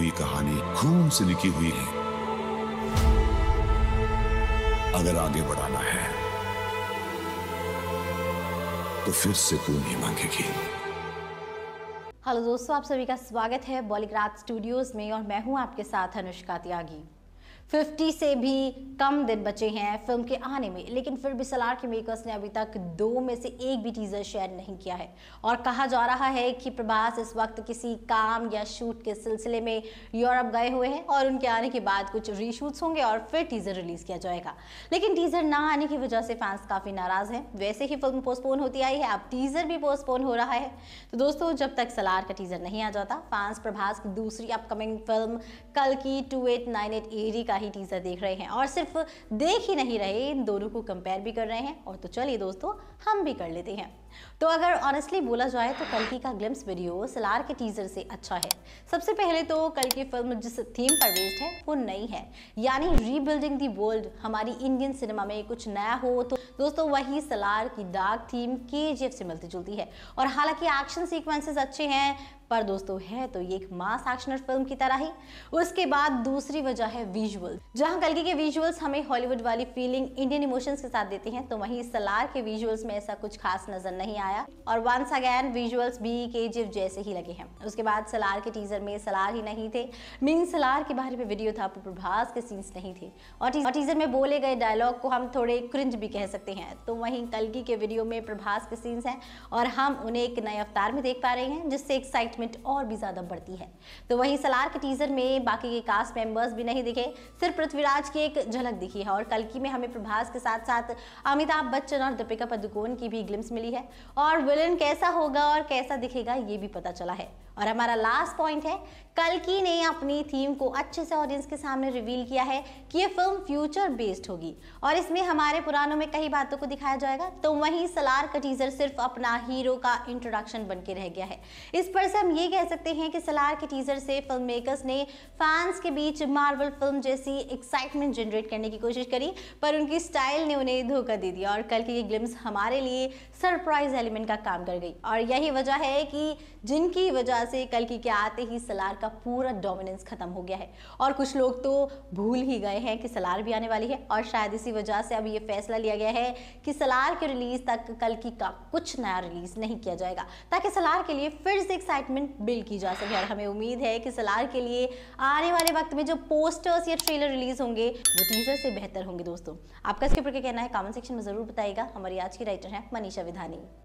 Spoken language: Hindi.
हुई कहानी खून से लिखी हुई है। अगर आगे बढ़ाना है तो फिर से खून ही मांगेगी। हेलो दोस्तों, आप सभी का स्वागत है बॉलीग्राज स्टूडियोज में और मैं हूं आपके साथ अनुष्का त्यागी। 50 से भी कम दिन बचे हैं फिल्म के आने में, लेकिन फिर भी सलार के मेकर्स ने अभी तक 2 में से एक भी टीजर शेयर नहीं किया है और कहा जा रहा है कि प्रभास इस वक्त किसी काम या शूट के सिलसिले में यूरोप गए हुए हैं और उनके आने के बाद कुछ रीशूट्स होंगे और फिर टीजर रिलीज किया जाएगा। लेकिन टीजर ना आने की वजह से फैंस काफी नाराज हैं। वैसे ही फिल्म पोस्टपोन होती आई है, अब टीजर भी पोस्टपोन हो रहा है। तो दोस्तों, जब तक सलार का टीजर नहीं आ जाता, फैंस प्रभास की दूसरी अपकमिंग फिल्म कल्कि 2898 AD का ही टीजर देख रहे हैं और सिर्फ देख ही नहीं रहे, इन दोनों को कंपेयर भी कर रहे हैं। और तो चलिए दोस्तों, हम भी कर लेते हैं। तो अगर ऑनेस्टली बोला जाए तो कल्कि का ग्लिम्स वीडियो सलार के टीजर से अच्छा है। सबसे पहले तो कल्कि फिल्म जिस थीम पर बेस्ड है वो नई है, यानी रीबिल्डिंग दी वर्ल्ड। हमारी इंडियन सिनेमा में कुछ नया हो तो दोस्तों वही सलार की डार्क थीम KGF से मिलती जुलती है। और हालांकि एक्शन सीक्वेंसेस अच्छे हैं, पर दोस्तों है तो ये एक मास एक्शनर फिल्म की तरह ही। उसके बाद दूसरी वजह है विजुअल। जहां कल्कि के विजुअल्स हमें हॉलीवुड वाली फीलिंग इंडियन इमोशंस के साथ देते हैं, तो वहीं सलार के विजुअल्स में ऐसा कुछ खास नजर नहीं आया और वंस अगेन विजुअल्स भी KGF जैसे ही लगे हैं। उसके बाद सलार के टीजर में सलार ही नहीं थे, मीन सलार के बारे में वीडियो था, पर प्रभास के सीन्स नहीं थे और टीजर में बोले गए डायलॉग को हम थोड़े क्रिंज भी कह सकते हैं। तो वहीं कल्कि के वीडियो में प्रभास के सीन्स हैं और हम उन्हें एक नए अवतार में देख पा रहे हैं, जिससे एक्साइटमेंट और भी ज्यादा बढ़ती है। तो वहीं सलार के टीजर में बाकी के कास्ट मेंबर्स भी नहीं दिखे, सिर्फ पृथ्वीराज की एक झलक दिखी है और कल्कि में हमें प्रभास के साथ साथ अमिताभ बच्चन और दीपिका पादुकोण की भी ग्लिम्स मिली है और विलन कैसा होगा और कैसा दिखेगा ये भी पता चला है। और हमारा लास्ट पॉइंट है, कल्कि ने अपनी थीम को अच्छे से ऑडियंस के सामने रिवील किया है कि ये फिल्म फ्यूचर बेस्ड होगी और इसमें हमारे पुरानों में कई बातों को दिखाया जाएगा। तो वहीं सलार का टीजर सिर्फ अपना हीरो का इंट्रोडक्शन बन के रह गया है। इस पर से हम ये कह सकते हैं कि सलार के टीजर से फिल्म मेकर्स ने फैंस के बीच मार्वल फिल्म जैसी एक्साइटमेंट जनरेट करने की कोशिश करी, पर उनकी स्टाइल ने उन्हें धोखा दे दिया और कल्कि की ग्लिम्स हमारे लिए सरप्राइज एलिमेंट का काम कर गई। और यही वजह है कि जिनकी वजह से कल्कि के आते ही सलार का पूरा डोमिनेंस खत्म हो गया है और कुछ लोग तो भूल ही गए हैं कि सलार भी आने वाली है। और शायद इसी वजह से अब ये फैसला लिया गया है कि सलार के रिलीज तक कल्कि का कुछ नया रिलीज नहीं किया जाएगा, ताकि सलार के लिए फिर से एक्साइटमेंट बिल्ड की जा सके। और हमें उम्मीद है कि सलार के लिए आने वाले वक्त में जो पोस्टर्स या ट्रेलर रिलीज होंगे वो टीजर से बेहतर होंगे। दोस्तों, आपका इसके ऊपर क्या कहना है कमेंट सेक्शन में जरूर बताइएगा। हमारी आज की राइटर है मनीषा विधानी।